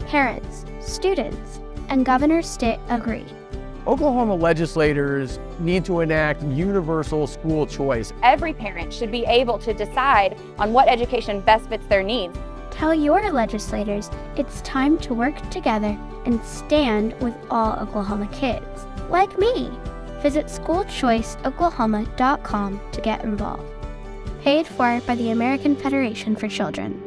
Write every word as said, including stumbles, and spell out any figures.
Parents, students, and Governor Stitt agree. Oklahoma legislators need to enact universal school choice. Every parent should be able to decide on what education best fits their needs. Tell your legislators it's time to work together and stand with all Oklahoma kids, like me. Visit school choice oklahoma dot com to get involved. Paid for by the American Federation for Children.